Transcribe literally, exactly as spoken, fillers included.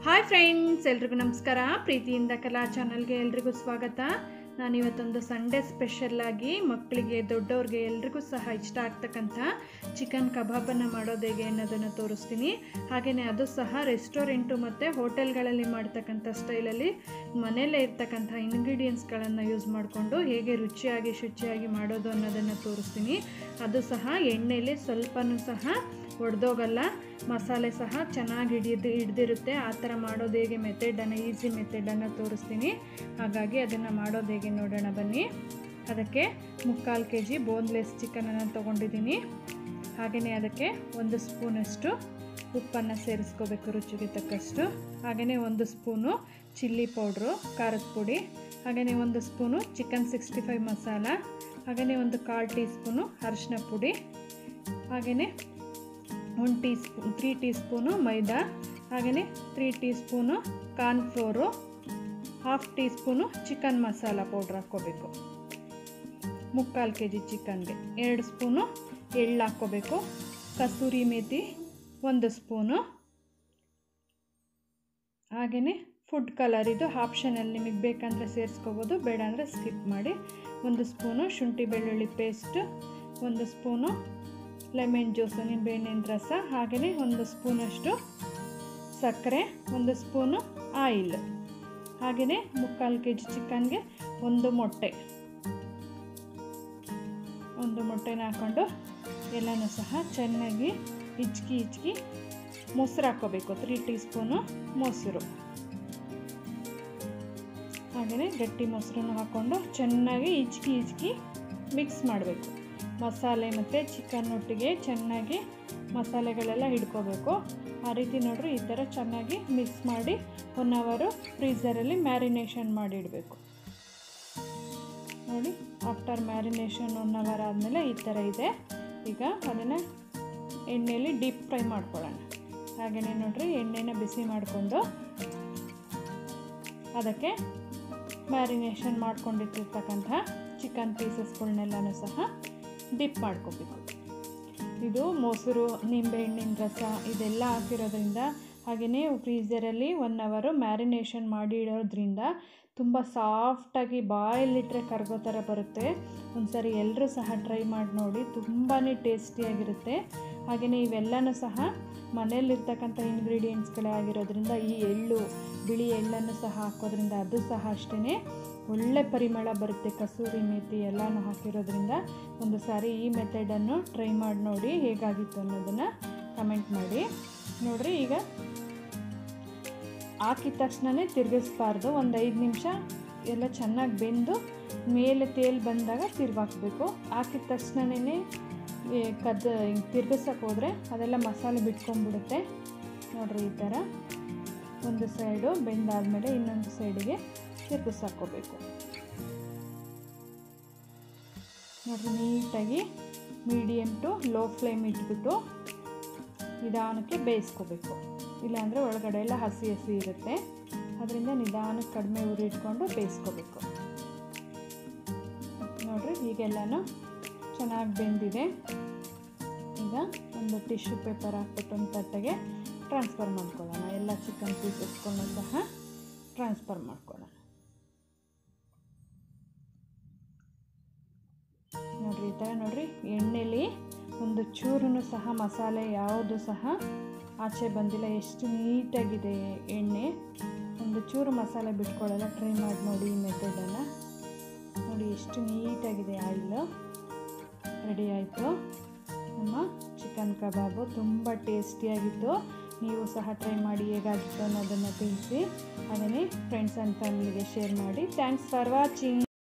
Hi friends, ಎಲ್ರಿಗೂ ನಮಸ್ಕಾರ. ಪ್ರೀತಿಯಿಂದ ಕಲಾ ಚಾನಲ್ಗೆ ಎಲ್ರಿಗೂ ಸ್ವಾಗತ. ನಾನು ಇವತ್ತೊಂದು ಸಂಡೇ ಸ್ಪೆಷಲ್ ಆಗಿ ಮಕ್ಕಳಿಗೆ ದೊಡ್ಡವ್ರಿಗೆ ಎಲ್ರಿಗೂ ಸಹ ಇಷ್ಟ ಆಗ್ತಕ್ಕಂಥ ಚಿಕನ್ ಕಬಾಬನ್ನು ಮಾಡೋದು ಹೇಗೆ ಅನ್ನೋದನ್ನು ತೋರಿಸ್ತೀನಿ. ಹಾಗೆಯೇ ಅದು ಸಹ ರೆಸ್ಟೋರೆಂಟು ಮತ್ತು ಹೋಟೆಲ್ಗಳಲ್ಲಿ ಮಾಡ್ತಕ್ಕಂಥ ಸ್ಟೈಲಲ್ಲಿ ಮನೆಯಲ್ಲೇ ಇರ್ತಕ್ಕಂಥ ಇಂಗ್ರೀಡಿಯೆಂಟ್ಸ್ಗಳನ್ನು ಯೂಸ್ ಮಾಡಿಕೊಂಡು ಹೇಗೆ ರುಚಿಯಾಗಿ ಶುಚಿಯಾಗಿ ಮಾಡೋದು ಅನ್ನೋದನ್ನು ತೋರಿಸ್ತೀನಿ. ಅದು ಸಹ ಎಣ್ಣೆಯಲ್ಲಿ ಸ್ವಲ್ಪನೂ ಸಹ ಒಡೆದೋಗಲ್ಲ, ಮಸಾಲೆ ಸಹ ಚೆನ್ನಾಗಿ ಹಿಡಿದು ಹಿಡ್ದಿರುತ್ತೆ. ಆ ಥರ ಮಾಡೋದು ಹೇಗೆ ಮೆಥಡನ್ನು ಈಸಿ ಮೆಥಡನ್ನು ತೋರಿಸ್ತೀನಿ. ಹಾಗಾಗಿ ಅದನ್ನು ಮಾಡೋದು ಹೇಗೆ ನೋಡೋಣ ಬನ್ನಿ. ಅದಕ್ಕೆ ಮುಕ್ಕಾಲು ಕೆ ಜಿ ಬೋನ್ಲೆಸ್ ಚಿಕನನ್ನು ತೊಗೊಂಡಿದ್ದೀನಿ. ಹಾಗೆಯೇ ಅದಕ್ಕೆ ಒಂದು ಸ್ಪೂನಷ್ಟು ಉಪ್ಪನ್ನು ಸೇರಿಸ್ಕೋಬೇಕು ರುಚಿಗೆ ತಕ್ಕಷ್ಟು. ಹಾಗೆಯೇ ಒಂದು ಸ್ಪೂನು ಚಿಲ್ಲಿ ಪೌಡ್ರು ಖಾರದ ಪುಡಿ, ಹಾಗೆಯೇ ಒಂದು spoon chicken sixty five masala, ಹಾಗೆಯೇ ಒಂದು ಕಾಲು ಟೀ ಸ್ಪೂನು ಅರಿಶಿನ ಪುಡಿ, ಹಾಗೆಯೇ ಒಂದು teaspoon three teaspoon maida, ಹಾಗೆಯೇ three teaspoon cornflour, half teaspoon chicken masala powder ಹಾಕ್ಕೋಬೇಕು. ಮುಕ್ಕಾಲು ಕೆ ಜಿ ಚಿಕನ್ಗೆ ಎರಡು ಸ್ಪೂನು ಎಳ್ಳು ಹಾಕ್ಕೋಬೇಕು. ಕಸೂರಿ ಮೇಥಿ ಒಂದು ಸ್ಪೂನು, ಹಾಗೆಯೇ ಫುಡ್ ಕಲರ್ ಇದು ಆಪ್ಷನಲ್, ನಿಮಗೆ ಬೇಕಂದರೆ ಸೇರಿಸ್ಕೋಬೋದು, ಬೇಡ ಅಂದರೆ ಸ್ಕಿಪ್ ಮಾಡಿ. ಒಂದು ಸ್ಪೂನು ಶುಂಠಿ ಬೆಳ್ಳುಳ್ಳಿ ಪೇಸ್ಟ್, ಒಂದು ಸ್ಪೂನು ಲೆಮನ್ ಜ್ಯೂಸು ನಿಂಬೆಹಣ್ಣಿನ ರಸ, ಹಾಗೆಯೇ ಒಂದು ಸ್ಪೂನಷ್ಟು ಸಕ್ಕರೆ, ಒಂದು ಸ್ಪೂನು ಆಯಿಲ್, ಹಾಗೆಯೇ ಮುಕ್ಕಾಲು ಕೆ ಜಿ ಚಿಕನ್ಗೆ ಒಂದು ಮೊಟ್ಟೆ ಒಂದು ಮೊಟ್ಟೆನ ಹಾಕ್ಕೊಂಡು ಎಲ್ಲನೂ ಸಹ ಚೆನ್ನಾಗಿ ಹಿಚ್ಕಿ ಹಿಚ್ಕಿ ಮೊಸರು ಹಾಕ್ಕೋಬೇಕು. ತ್ರೀ ಟೀ ಸ್ಪೂನು ಮೊಸರು, ಹಾಗೆಯೇ ಗಟ್ಟಿ ಮೊಸರನ್ನು ಹಾಕ್ಕೊಂಡು ಚೆನ್ನಾಗಿ ಹಿಚ್ಕಿ ಹಿಚ್ಕಿ ಮಿಕ್ಸ್ ಮಾಡಬೇಕು. ಮಸಾಲೆ ಮತ್ತು ಚಿಕನ್ ಒಟ್ಟಿಗೆ ಚೆನ್ನಾಗಿ ಮಸಾಲೆಗಳೆಲ್ಲ ಹಿಡ್ಕೋಬೇಕು. ಆ ರೀತಿ ನೋಡ್ರಿ, ಈ ಥರ ಚೆನ್ನಾಗಿ ಮಿಕ್ಸ್ ಮಾಡಿ ಒನ್ ಅವರು ಫ್ರೀಝರಲ್ಲಿ ಮ್ಯಾರಿನೇಷನ್ ಮಾಡಿಡಬೇಕು. ನೋಡಿ, ಆಫ್ಟರ್ ಮ್ಯಾರಿನೇಷನ್ ಒನ್ ಅವರ್ ಆದಮೇಲೆ ಈ ಥರ ಇದೆ. ಈಗ ಅದನ್ನು ಎಣ್ಣೆಯಲ್ಲಿ ಡೀಪ್ ಫ್ರೈ ಮಾಡ್ಕೊಳ್ಳೋಣ. ಹಾಗೆಯೇ ನೋಡ್ರಿ, ಎಣ್ಣೆನ ಬಿಸಿ ಮಾಡಿಕೊಂಡು ಅದಕ್ಕೆ ಮ್ಯಾರಿನೇಷನ್ ಮಾಡ್ಕೊಂಡಿಟ್ಟಿರ್ತಕ್ಕಂಥ ಚಿಕನ್ ಪೀಸಸ್ಗಳನ್ನೆಲ್ಲನೂ ಸಹ ಡಿಪ್ ಮಾಡ್ಕೋಬೇಕು. ಇದು ಮೊಸರು, ನಿಂಬೆಹಣ್ಣಿನ ರಸ ಇದೆಲ್ಲ ಹಾಕಿರೋದ್ರಿಂದ, ಹಾಗೆಯೇ ಫ್ರೀಝರಲ್ಲಿ ಒನ್ ಅವರು ಮ್ಯಾರಿನೇಷನ್ ಮಾಡಿ ಇಡೋದ್ರಿಂದ ತುಂಬ ಸಾಫ್ಟಾಗಿ ಬಾಯಲ್ಲಿಟ್ಟರೆ ಕರಗೋ ಥರ ಬರುತ್ತೆ. ಒಂದು ಸಾರಿ ಎಲ್ಲರೂ ಸಹ ಟ್ರೈ ಮಾಡಿ ನೋಡಿ, ತುಂಬಾ ಟೇಸ್ಟಿಯಾಗಿರುತ್ತೆ. ಹಾಗೆಯೇ ಇವೆಲ್ಲನೂ ಸಹ ಮನೆಯಲ್ಲಿರ್ತಕ್ಕಂಥ ಇಂಗ್ರೀಡಿಯೆಂಟ್ಸ್ಗಳೇ ಆಗಿರೋದ್ರಿಂದ ಈ ಎಳ್ಳು, ಬಿಳಿ ಎಳ್ಳನ್ನು ಸಹ ಹಾಕೋದ್ರಿಂದ ಅದು ಸಹ ಅಷ್ಟೇ ಒಳ್ಳೆ ಪರಿಮಳ ಬರುತ್ತೆ. ಕಸೂರಿ ಮೇಥಿ ಎಲ್ಲನೂ ಹಾಕಿರೋದ್ರಿಂದ ಒಂದು ಸಾರಿ ಈ ಮೆಥಡನ್ನು ಟ್ರೈ ಮಾಡಿ ನೋಡಿ, ಹೇಗಾಗಿತ್ತು ಅನ್ನೋದನ್ನು ಕಮೆಂಟ್ ಮಾಡಿ. ನೋಡಿರಿ, ಈಗ ಹಾಕಿದ ತಕ್ಷಣವೇ ತಿರುಗಿಸ್ಬಾರ್ದು. ಒಂದು ಐದು ನಿಮಿಷ ಎಲ್ಲ ಚೆನ್ನಾಗಿ ಬೆಂದು ಮೇಲೆ ತೇಲ್ ಬಂದಾಗ ತಿರುಗಾಕಬೇಕು. ಹಾಕಿದ ತಕ್ಷಣವೇ ಕದ್ದು ತಿರುಗಿಸೋಕೆ ಹೋದರೆ ಅದೆಲ್ಲ ಮಸಾಲೆ ಬಿಟ್ಕೊಂಡ್ಬಿಡುತ್ತೆ. ನೋಡಿರಿ, ಈ ಥರ ಒಂದು ಸೈಡು ಬೆಂದಾದಮೇಲೆ ಇನ್ನೊಂದು ಸೈಡಿಗೆ ತಿರುಗಿಸಾಕೋಬೇಕು. ನೋಡಿರಿ, ನೀಟಾಗಿ ಮೀಡಿಯಮ್ ಟು ಲೋ ಫ್ಲೇಮ್ ಇಟ್ಬಿಟ್ಟು ನಿಧಾನಕ್ಕೆ ಬೇಯಿಸ್ಕೋಬೇಕು. ಇಲ್ಲಾಂದರೆ ಒಳಗಡೆ ಎಲ್ಲ ಹಸಿ ಹಸಿ ಇರುತ್ತೆ. ಅದರಿಂದ ನಿಧಾನಕ್ಕೆ ಕಡಿಮೆ ಉರಿ ಇಟ್ಕೊಂಡು ಬೇಯಿಸ್ಕೋಬೇಕು. ನೋಡಿರಿ, ಹೀಗೆಲ್ಲನೂ ಚೆನ್ನಾಗಿ ಬೆಂದಿದೆ. ಈಗ ಒಂದು ಟಿಶ್ಯೂ ಪೇಪರ್ ಹಾಕ್ಬಿಟ್ಟು ಒಂದು ತಟ್ಟೆಗೆ ಟ್ರಾನ್ಸ್ಫರ್ ಮಾಡ್ಕೊಳ್ಳೋಣ. ಎಲ್ಲ ಚಿಕನ್ ಪೀಸಸ್ಗಳನ್ನೂ ಸಹ ಟ್ರಾನ್ಸ್ಫರ್ ಮಾಡ್ಕೊಳ್ಳೋಣ. ನೋಡಿರಿ, ಈ ಥರ ನೋಡಿರಿ, ಎಣ್ಣೆಲಿ ಒಂದು ಚೂರು ಸಹ ಮಸಾಲೆ ಯಾವುದು ಸಹ ಆಚೆ ಬಂದಿಲ್ಲ. ಎಷ್ಟು ನೀಟಾಗಿದೆ ಎಣ್ಣೆ, ಒಂದು ಚೂರು ಮಸಾಲೆ ಬಿಟ್ಕೊಳ್ಳಲ್ಲ. ಟ್ರೈ ಮಾಡಿ ನೋಡಿ ಈ ಮೆಥಡನ್ನು. ನೋಡಿ, ಎಷ್ಟು ನೀಟಾಗಿದೆ. ಆಯಿಲು ರೆಡಿ ಆಯಿತು. ನಮ್ಮ ಚಿಕನ್ ಕಬಾಬು ತುಂಬ ಟೇಸ್ಟಿಯಾಗಿತ್ತು. ನೀವು ಸಹ ಟ್ರೈ ಮಾಡಿ ಹೇಗಾಗಿತ್ತು ಅನ್ನೋದನ್ನು ತಿಳಿಸಿ. ಹಾಗೆಯೇ ಫ್ರೆಂಡ್ಸ್ ಆ್ಯಂಡ್ ಫ್ಯಾಮಿಲಿಗೆ ಶೇರ್ ಮಾಡಿ. Thanks for watching.